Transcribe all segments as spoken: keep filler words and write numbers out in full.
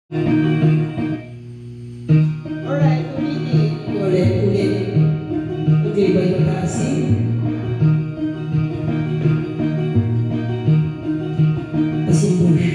Alright, ulitin. Ulit, ulit. Okay ba yung tasin? Asin bush.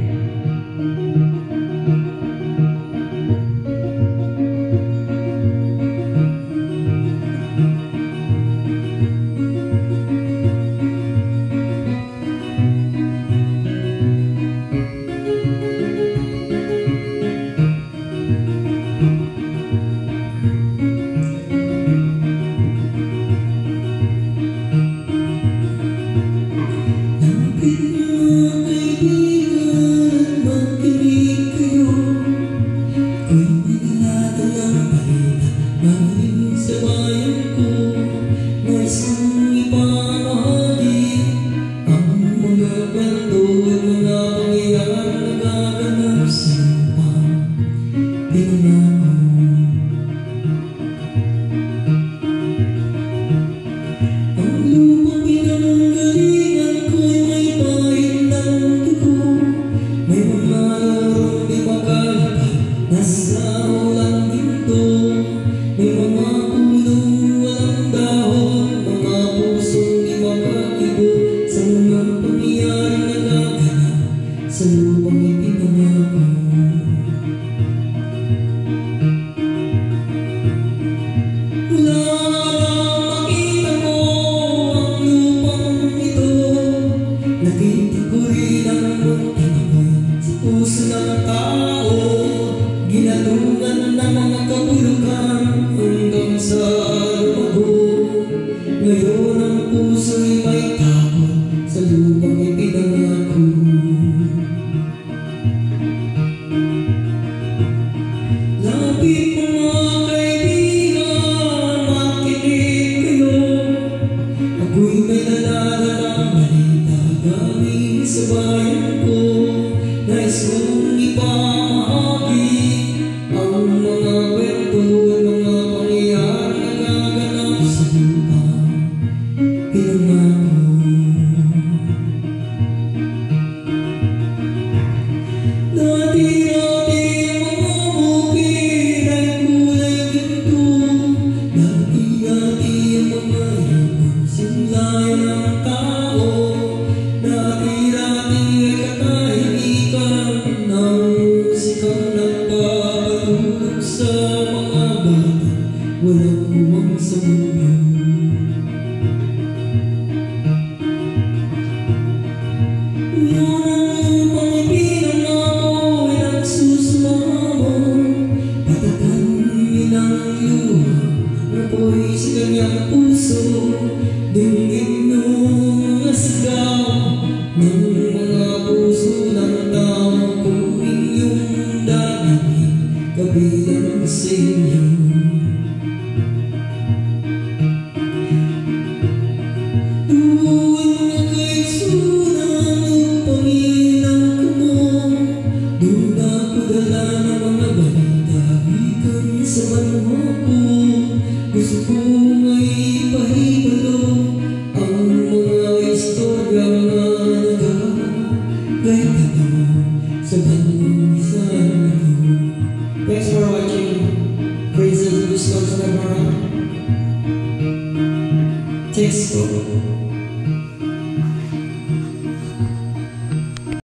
Sa lupang ipinangako, wala nang makita mo ang lupang ito. Nakita ko rin ang munting apoy sa puso ng tao, ginadungan ng mga kabulukan hanggang sa lumago. Ngayon ang puso'y may takot sa lupang ipinangako. Lapit mga kaibigan, makinig kayo. Ako'y may nalalalang balita galing sa bayan ko. Nais kong ipamahagi ang mga kwento at mga pangyayari na gaganap sa lupang pinangako. Dati-dati sa mga bata, walang uwang sa mundo. Ngunang upang ipinangako ay nagsusumamo, patatan nilang luha, apoy sa kanyang puso, dinggin nung mga sigaw ng mga puso ng tao. Kung inyong dahil kabilang sa inyo, doon mga kaigsunan upang ilaw ko mo. Doon ako dala ng mga balita ikan sa banwa ko. Gusto ko may ipahibalo ang mga istorya na nagagay sa banwang isang ito. Thanks for watching Praises and Discounts on the Mara. Thanks for